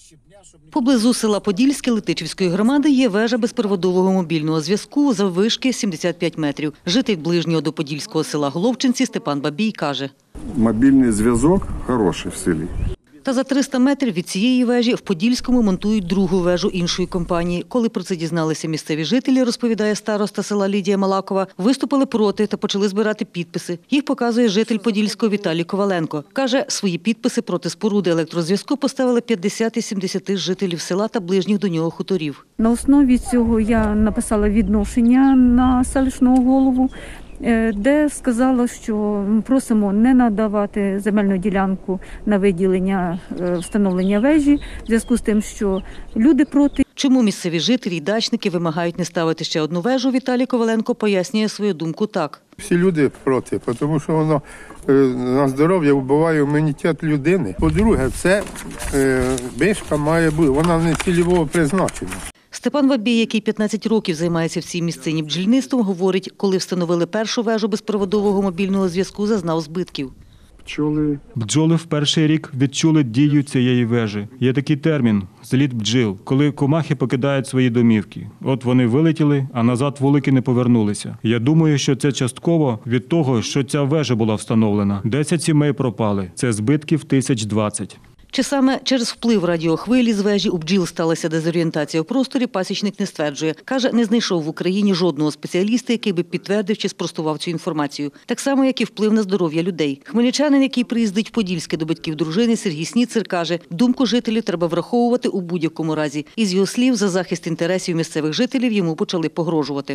Поблизу села Подільське Летичівської громади є вежа безпроводового мобільного зв'язку заввишки 75 метрів. Житель ближнього до Подільського села Головчинці Степан Бабій каже. Мобільний зв'язок хороший в селі. Та за 300 метрів від цієї вежі в Подільському монтують другу вежу іншої компанії. Коли про це дізналися місцеві жителі, розповідає староста села Лідія Малакова, виступили проти та почали збирати підписи. Їх показує житель Подільського Віталій Коваленко. Каже, свої підписи проти споруди електрозв'язку поставили 50 із 70 жителів села та ближніх до нього хуторів. На основі цього я написала відношення на селищного голову, де сказала, що просимо не надавати земельну ділянку на виділення встановлення вежі, в зв'язку з тим, що люди проти. Чому місцеві жителі і дачники вимагають не ставити ще одну вежу, Віталій Коваленко пояснює свою думку так. Всі люди проти, тому що воно на здоров'я вбиває імунітет людини. По-друге, це вишка має бути, вона не цільового призначення. Степан Бабій, який 15 років займається в цій місцині бджільництвом, говорить, коли встановили першу вежу безпроводового мобільного зв'язку, зазнав збитків. Бджоли в перший рік відчули дію цієї вежі. Є такий термін – зліт бджіл, коли комахи покидають свої домівки. От вони вилетіли, а назад вулики не повернулися. Я думаю, що це частково від того, що ця вежа була встановлена. 10 сімей пропали. Це збитків 1020. Чи саме через вплив радіохвилі з вежі у бджіл сталася дезорієнтація в просторі, пасічник не стверджує. Каже, не знайшов в Україні жодного спеціаліста, який би підтвердив чи спростував цю інформацію. Так само, як і вплив на здоров'я людей. Хмельничанин, який приїздить в Подільське до батьків дружини, Сергій Сніцер, каже, думку жителів треба враховувати у будь-якому разі. Із його слів, за захист інтересів місцевих жителів йому почали погрожувати.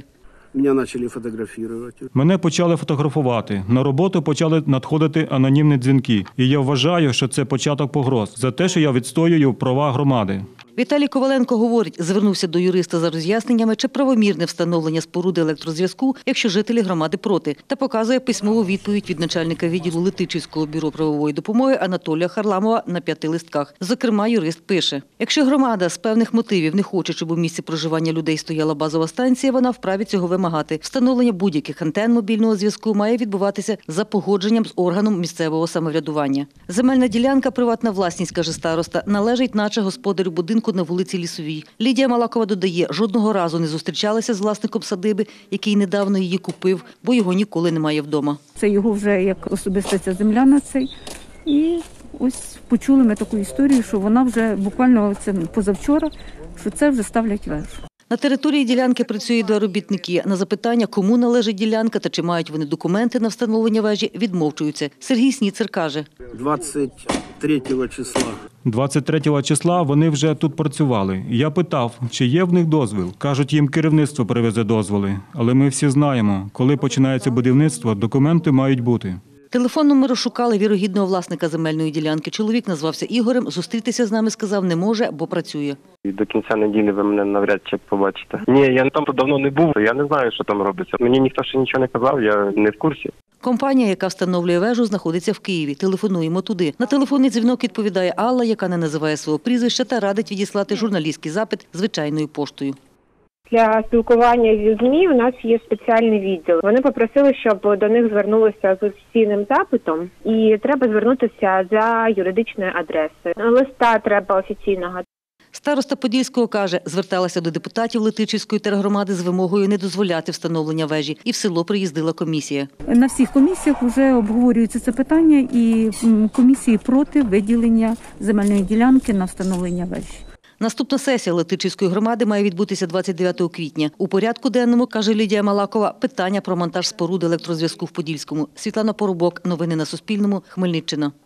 Мене почали фотографувати. На роботу почали надходити анонімні дзвінки. І я вважаю, що це початок погроз за те, що я відстоюю права громади. Віталій Коваленко говорить, звернувся до юриста за роз'ясненнями, чи правомірне встановлення споруди електрозв'язку, якщо жителі громади проти, та показує письмову відповідь від начальника відділу Летичівського бюро правової допомоги Анатолія Харламова на 5 листках. Зокрема, юрист пише, якщо громада з певних мотивів не хоче, щоб у місці проживання людей стояла базова станція, вона вправі цього вимагати. Встановлення будь-яких антенн мобільного зв'язку має відбуватися за погодженням з органом місцевого самоврядування. Земельна ділянка, приватна власність, каже староста, належить наче господарю будинку на вулиці Лісовій. Лідія Малакова додає, жодного разу не зустрічалася з власником садиби, який недавно її купив, бо його ніколи немає вдома. Це його вже як особиста ця земля на цей. І ось почули ми таку історію, що вона вже буквально це позавчора, що це вже ставлять вежу. На території ділянки працюють 2 робітники. На запитання, кому належить ділянка та чи мають вони документи на встановлення вежі, відмовчуються. Сергій Сніцер каже. 23 числа вони вже тут працювали. Я питав, чи є в них дозвіл. Кажуть, їм керівництво привезе дозволи. Але ми всі знаємо, коли починається будівництво, документи мають бути. Телефонно ми розшукали вірогідного власника земельної ділянки. Чоловік назвався Ігорем, зустрітися з нами сказав не може, бо працює. До кінця неділі ви мене навряд чи побачите. Ні, я там давно не був, я не знаю, що там робиться. Мені ніхто ще нічого не казав, я не в курсі. Компанія, яка встановлює вежу, знаходиться в Києві. Телефонуємо туди. На телефонний дзвінок відповідає Алла, яка не називає свого прізвища та радить відіслати журналістський запит звичайною поштою. Для спілкування зі ЗМІ у нас є спеціальний відділ. Вони попросили, щоб до них звернулися з офіційним запитом, і треба звернутися за юридичною адресою. Листа треба офіційного. Староста Подільського каже, зверталася до депутатів Летичівської тергромади з вимогою не дозволяти встановлення вежі, і в село приїздила комісія. На всіх комісіях вже обговорюється це питання, і комісії проти виділення земельної ділянки на встановлення вежі. Наступна сесія Летичівської громади має відбутися 29 квітня. У порядку денному, каже Лідія Малакова, питання про монтаж споруди електрозв'язку в Подільському. Світлана Поробок. Новини на Суспільному. Хмельниччина.